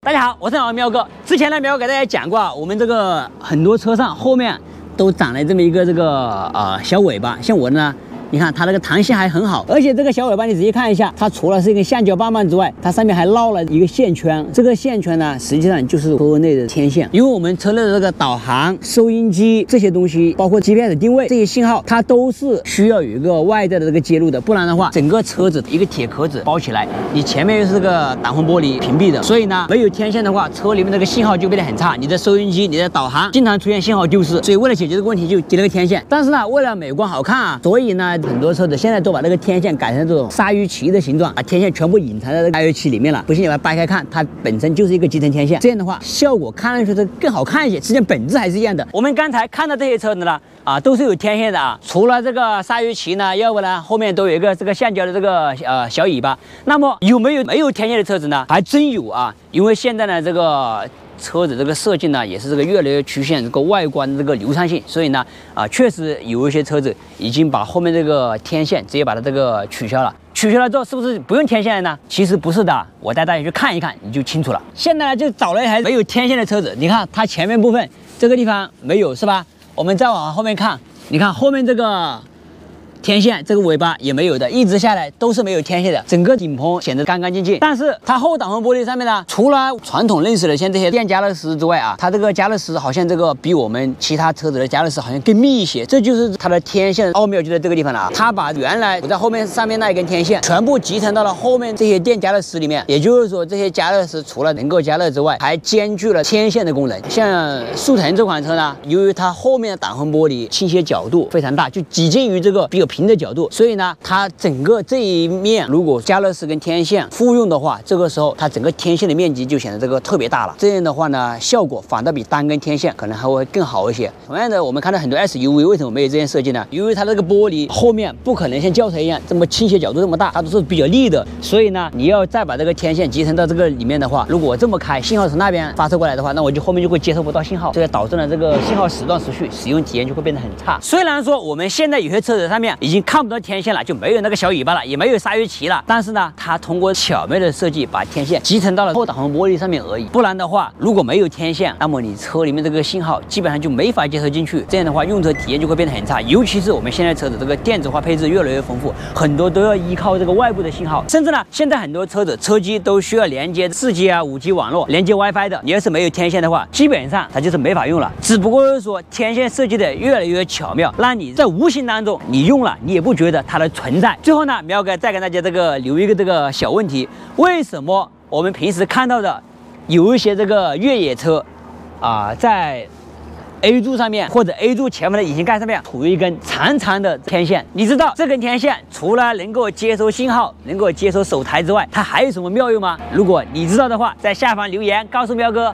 大家好，我是老喵哥。之前呢，喵哥给大家讲过，我们这个很多车上后面都长了这么一个小尾巴，像我呢。 你看它那个弹性还很好，而且这个小尾巴你仔细看一下，它除了是一根橡胶棒棒之外，它上面还绕了一个线圈。这个线圈呢，实际上就是车内的天线。因为我们车内的这个导航、收音机这些东西，包括 GPS 定位这些信号，它都是需要有一个外在的这个接入的，不然的话，整个车子一个铁壳子包起来，你前面又是这个挡风玻璃屏蔽的，所以呢，没有天线的话，车里面这个信号就变得很差。你的收音机、你的导航经常出现信号丢失，所以为了解决这个问题，就接了个天线。但是呢，为了美观好看啊，所以呢。 很多车子现在都把那个天线改成这种鲨鱼鳍的形状，把天线全部隐藏在这个鲨鱼鳍里面了。不信你把它掰开看，它本身就是一个集成天线。这样的话，效果看上去是更好看一些，实际上本质还是一样的。我们刚才看到这些车子呢，都是有天线的啊。除了这个鲨鱼鳍呢，要不然后面都有一个这个橡胶的这个小尾巴。那么有没有天线的车子呢？还真有啊，因为现在呢这个。 车子这个设计呢，也是这个越来越曲线这个外观的这个流畅性，所以呢，确实有一些车子已经把后面这个天线直接把它这个取消了。取消了之后，是不是不用天线了呢？其实不是的，我带大家去看一看，你就清楚了。现在呢，就找了一台没有天线的车子，你看它前面部分这个地方没有，是吧？我们再往后面看，你看后面这个。 天线这个尾巴也没有的，一直下来都是没有天线的，整个顶棚显得干干净净。但是它后挡风玻璃上面呢，除了传统认识的像这些电加热丝之外啊，它这个加热丝好像这个比我们其他车子的加热丝好像更密一些。这就是它的天线奥妙就在这个地方了啊！它把原来我在后面上面那一根天线全部集成到了后面这些电加热丝里面，也就是说这些加热丝除了能够加热之外，还兼具了天线的功能。像速腾这款车呢，由于它后面的挡风玻璃倾斜角度非常大，就几近于这个比较平的角度，所以呢，它整个这一面如果加热丝跟天线复用的话，这个时候它整个天线的面积就显得这个特别大了。这样的话呢，效果反倒比单根天线可能还会更好一些。同样的，我们看到很多 SUV 为什么没有这样设计呢？由于它这个玻璃后面不可能像轿车一样这么倾斜角度这么大，它都是比较立的，所以呢，你要再把这个天线集成到这个里面的话，如果我这么开，信号从那边发射过来的话，那我就后面就会接收不到信号，这个导致了这个信号时断时续，使用体验就会变得很差。虽然说我们现在有些车子上面已经看不到天线了，就没有那个小尾巴了，也没有鲨鱼鳍了。但是呢，它通过巧妙的设计，把天线集成到了后挡风玻璃上面而已。不然的话，如果没有天线，那么你车里面这个信号基本上就没法接收进去。这样的话，用车体验就会变得很差。尤其是我们现在车子这个电子化配置越来越丰富，很多都要依靠这个外部的信号。甚至呢，现在很多车子车机都需要连接4G 啊、5G 网络，连接 WiFi 的。你要是没有天线的话，基本上它就是没法用了。只不过是说天线设计的越来越巧妙，让你在无形当中你用了，你也不觉得它的存在。最后呢，苗哥再跟大家留一个这个小问题：为什么我们平时看到的有一些这个越野车在 A 柱上面或者 A 柱前面的引擎盖上面涂一根长长的天线？你知道这根天线除了能够接收信号、能够接收手台之外，它还有什么妙用吗？如果你知道的话，在下方留言告诉苗哥。